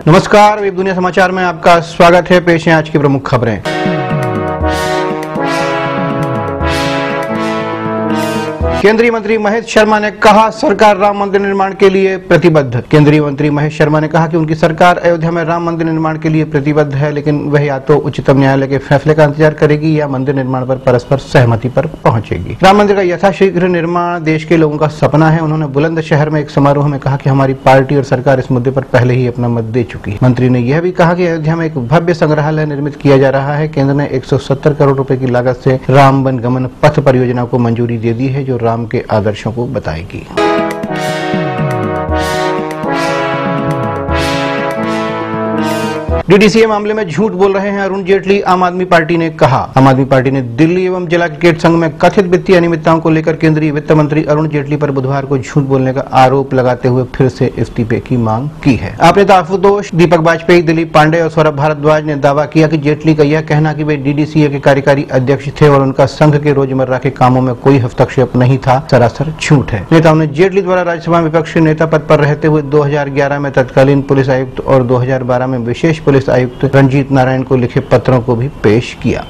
नमस्कार, वेब दुनिया समाचार में आपका स्वागत है। पेश है आज की प्रमुख खबरें। केंद्रीय मंत्री महेश शर्मा ने कहा, सरकार राम मंदिर निर्माण के लिए प्रतिबद्ध। केंद्रीय मंत्री महेश शर्मा ने कहा कि उनकी सरकार अयोध्या में राम मंदिर निर्माण के लिए प्रतिबद्ध है, लेकिन वह या तो उच्चतम न्यायालय के फैसले का इंतजार करेगी या मंदिर निर्माण पर परस्पर सहमति पर पहुंचेगी। राम मंदिर का यथाशीघ्र निर्माण देश के लोगों का सपना है। उन्होंने बुलंदशहर में एक समारोह में कहा कि हमारी पार्टी और सरकार इस मुद्दे पर पहले ही अपना मत दे चुकी है। मंत्री ने यह भी कहा कि अयोध्या में एक भव्य संग्रहालय निर्मित किया जा रहा है। केंद्र ने 170 करोड़ रुपए की लागत से राम वन गमन पथ परियोजना को मंजूरी दे दी है, जो राम के आदर्शों को बताएगी। डीडीसीए मामले में झूठ बोल रहे हैं अरुण जेटली, आम आदमी पार्टी ने कहा। आम आदमी पार्टी ने दिल्ली एवं जिला क्रिकेट संघ में कथित वित्तीय अनियमितताओं को लेकर केंद्रीय वित्त मंत्री अरुण जेटली पर बुधवार को झूठ बोलने का आरोप लगाते हुए फिर से इस्तीफे की मांग की है। आप नेता आशुतोष, दीपक वाजपेयी, दिलीप पांडे और सौरभ भारद्वाज ने दावा किया कि जेटली का यह कहना कि वे डीडीसीए के कार्यकारी अध्यक्ष थे और उनका संघ के रोजमर्रा के कामों में कोई हस्तक्षेप नहीं था, सरासर झूठ है। नेताओं ने जेटली द्वारा राज्यसभा विपक्ष नेता पद पर रहते हुए 2011 में तत्कालीन पुलिस आयुक्त और 2012 में विशेष पुलिस आयुक्त रंजीत नारायण को लिखे पत्रों को भी पेश किया।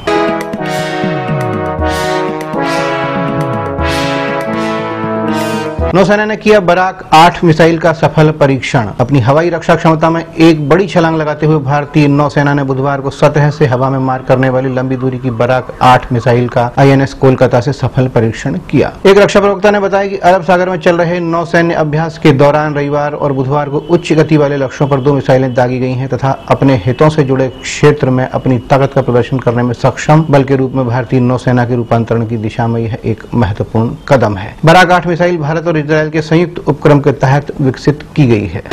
नौसेना ने किया बराक 8 मिसाइल का सफल परीक्षण। अपनी हवाई रक्षा क्षमता में एक बड़ी छलांग लगाते हुए भारतीय नौसेना ने बुधवार को सतह से हवा में मार करने वाली लंबी दूरी की बराक 8 मिसाइल का आईएनएस कोलकाता से सफल परीक्षण किया। एक रक्षा प्रवक्ता ने बताया कि अरब सागर में चल रहे नौसैन्य अभ्यास के दौरान रविवार और बुधवार को उच्च गति वाले लक्ष्यों पर 2 मिसाइलें दागी गई हैं तथा अपने हितों से जुड़े क्षेत्र में अपनी ताकत का प्रदर्शन करने में सक्षम बल के रूप में भारतीय नौसेना के रूपांतरण की दिशा में यह एक महत्वपूर्ण कदम है। बराक 8 मिसाइल भारत और इजरायल के संयुक्त उपक्रम के तहत विकसित की गई है।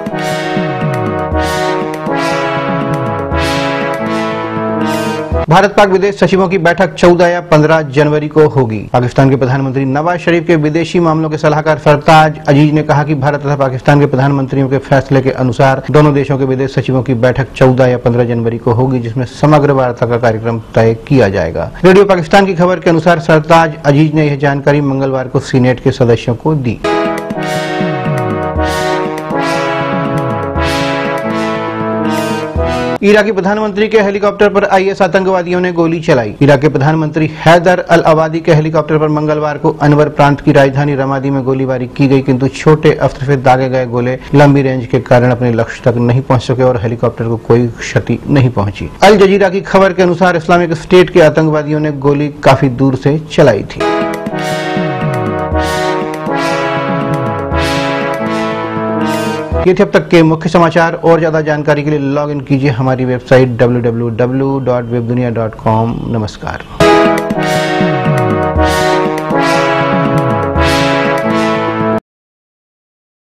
भारत पाक विदेश सचिवों की बैठक 14 या 15 जनवरी को होगी। पाकिस्तान के प्रधानमंत्री नवाज शरीफ के विदेशी मामलों के सलाहकार सरताज अजीज ने कहा कि भारत तथा पाकिस्तान के प्रधानमंत्रियों के फैसले के अनुसार दोनों देशों के विदेश सचिवों की बैठक 14 या 15 जनवरी को होगी, जिसमें समग्र वार्ता का कार्यक्रम तय किया जाएगा। रेडियो पाकिस्तान की खबर के अनुसार सरताज अजीज ने यह जानकारी मंगलवार को सीनेट के सदस्यों को दी। इराकी प्रधानमंत्री के हेलीकॉप्टर पर आईएस आतंकवादियों ने गोली चलाई। इराक के प्रधानमंत्री हैदर अल अवादी के हेलीकॉप्टर पर मंगलवार को अनवर प्रांत की राजधानी रमादी में गोलीबारी की गई, किंतु छोटे अस्त्र से दागे गए गोले लंबी रेंज के कारण अपने लक्ष्य तक नहीं पहुंच सके और हेलीकॉप्टर को कोई क्षति नहीं पहुंची। अल जजीरा की खबर के अनुसार इस्लामिक स्टेट के आतंकवादियों ने गोली काफी दूर से चलाई थी। ये थे अब तक के मुख्य समाचार। और ज्यादा जानकारी के लिए लॉग इन कीजिए हमारी वेबसाइट www.webdunia.com। नमस्कार।